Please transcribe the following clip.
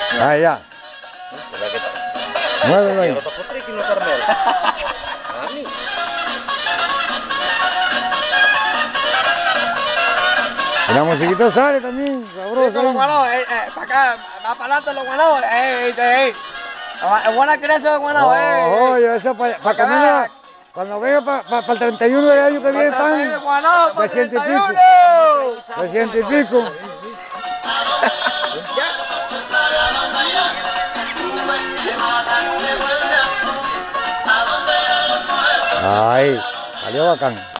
Ah, ya. Muévelo ahí. Y la musiquita sale también, sabroso. Los guanados, para acá, más para adelante los guanados, es buena creencia de guanados, Oye, eso para caminar, cuando venga para el 31 de año que viene están de 100 y pico. De 100 y pico. Ahí, salió bacán.